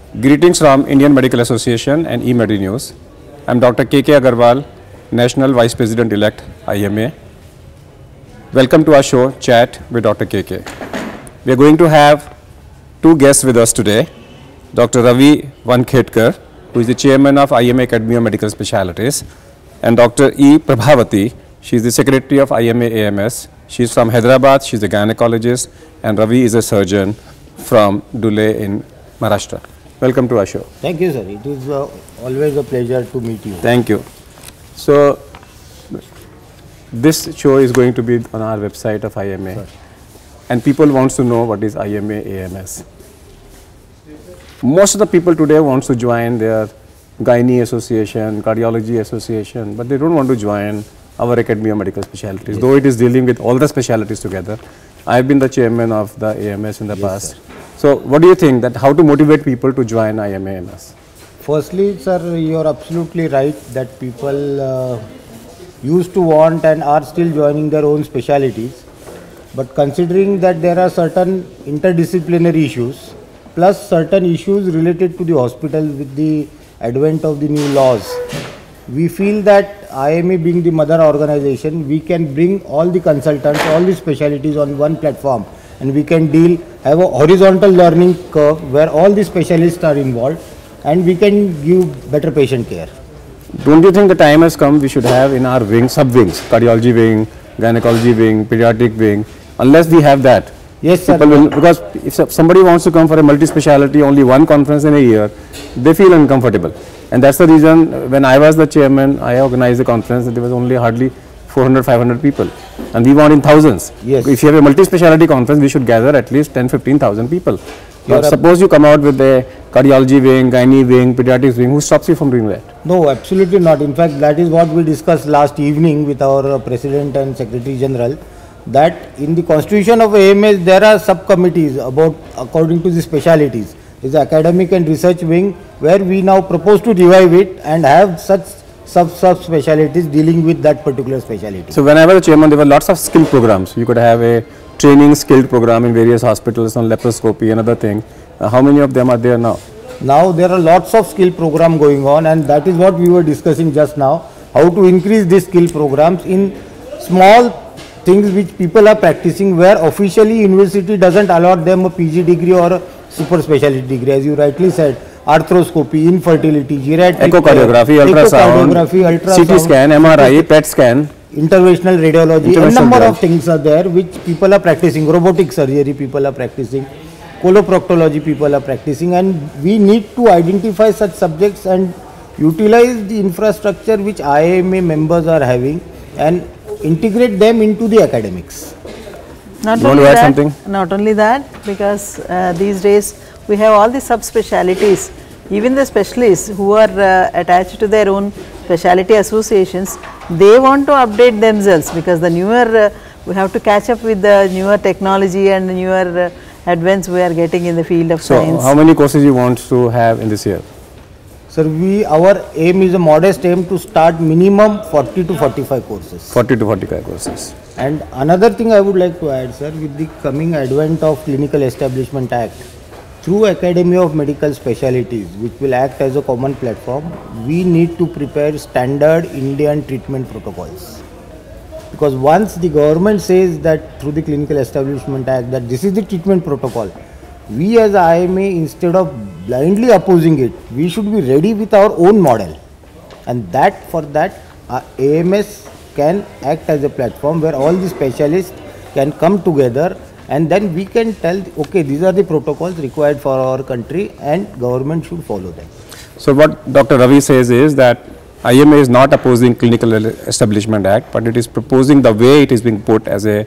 Greetings from Indian Medical Association and eMedi News. I am Dr. K.K. Agarwal, National Vice President-elect, IMA. Welcome to our show, Chat with Dr. K.K. We are going to have two guests with us today, Dr. Ravi Wankhetkar, who is the Chairman of IMA Academy of Medical Specialities, and Dr. E. Prabhavati. She is the Secretary of IMA AMS. She is from Hyderabad, she is a gynecologist, and Ravi is a surgeon from Dhule in Maharashtra. Welcome to our show. Thank you, sir. It is always a pleasure to meet you. Thank you. So, this show is going to be on our website of IMA. Sir. And people want to know what is IMA AMS. Most of the people today want to join their gynae association, cardiology association, but they don't want to join our Academy of Medical Specialties, yes, though it is dealing with all the specialties together. I have been the chairman of the AMS in the past. Sir. So, what do you think that how to motivate people to join IMA AMS? Firstly, sir, you are absolutely right that people used to want and are still joining their own specialities. But considering that there are certain interdisciplinary issues, plus certain issues related to the hospital with the advent of the new laws, we feel that IMA being the mother organization, we can bring all the consultants, all the specialties on one platform, and we can have a horizontal learning curve where all the specialists are involved and we can give better patient care. Don't you think the time has come we should have in our wing, sub-wings, cardiology wing, gynecology wing, pediatric wing, unless we have that? Yes, sir. Because if somebody wants to come for a multi-speciality, only one conference in a year, they feel uncomfortable. And that's the reason when I was the chairman, I organized the conference and there was only hardly 400, 500 people. And we want in thousands. Yes. If you have a multi-speciality conference, we should gather at least 10, 15,000 people. But suppose you come out with a cardiology wing, gynae wing, pediatrics wing, who stops you from doing that? No, absolutely not. In fact, that is what we discussed last evening with our President and Secretary General, that in the constitution of AMS, there are subcommittees according to the specialities. There is academic and research wing where we now propose to revive it and have such sub-specialities dealing with that particular specialty. So when I was the chairman, there were lots of skill programs. You could have a training skilled program in various hospitals on laparoscopy and other thing. How many of them are there now? Now there are lots of skill program going on, and that is what we were discussing just now, how to increase these skill programs in small things which people are practicing where officially university doesn't allow them a PG degree or a super specialty degree, as you rightly said. Arthroscopy, infertility, geriatric, echocardiography, ultrasound, CT scan, MRI, PET scan, interventional radiology, a number of things are there which people are practicing. Robotic surgery people are practicing, coloproctology people are practicing, and we need to identify such subjects and utilize the infrastructure which IMA members are having and integrate them into the academics. Not only that, because these days we have all the subspecialties, even the specialists who are attached to their own specialty associations, they want to update themselves because the newer, we have to catch up with the newer technology and the newer advance we are getting in the field of science. So, how many courses you want to have in this year? Sir, our aim is a modest aim to start minimum 40 to 45 courses. 40 to 45 courses. And another thing I would like to add, sir, with the coming advent of Clinical Establishment Act, through Academy of Medical Specialties, which will act as a common platform, we need to prepare standard Indian treatment protocols. Because once the government says that through the Clinical Establishment Act that this is the treatment protocol, we as IMA, instead of blindly opposing it, we should be ready with our own model. And for that, AMS can act as a platform where all the specialists can come together, and then we can tell, okay, these are the protocols required for our country and government should follow them. So what Dr. Ravi says is that IMA is not opposing Clinical Establishment Act, but it is proposing the way it is being put as a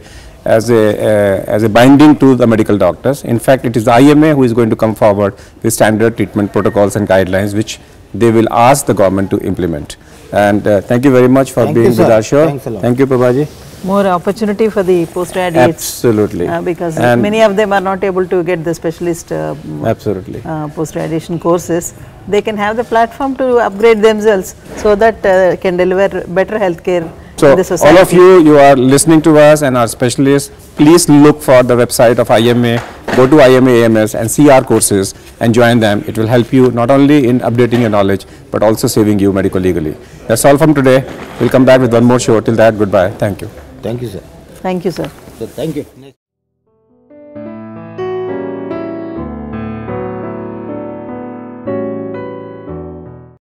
binding to the medical doctors. In fact, it is the IMA who is going to come forward with standard treatment protocols and guidelines which they will ask the government to implement. And thank you very much for being with our show. Thanks a lot. Thank you, Prabhaji. More opportunity for the postgraduates. Absolutely. Because many of them are not able to get the specialist post-graduation courses. They can have the platform to upgrade themselves so that can deliver better healthcare in the society. All of you are listening to us and our specialists, please look for the website of IMA go to IMA AMS and see our courses and join them. It will help you not only in updating your knowledge, but also saving you medico-legally. That's all from today. We'll come back with one more show. Till that, goodbye. Thank you. Thank you, sir. Thank you, sir. So, thank you.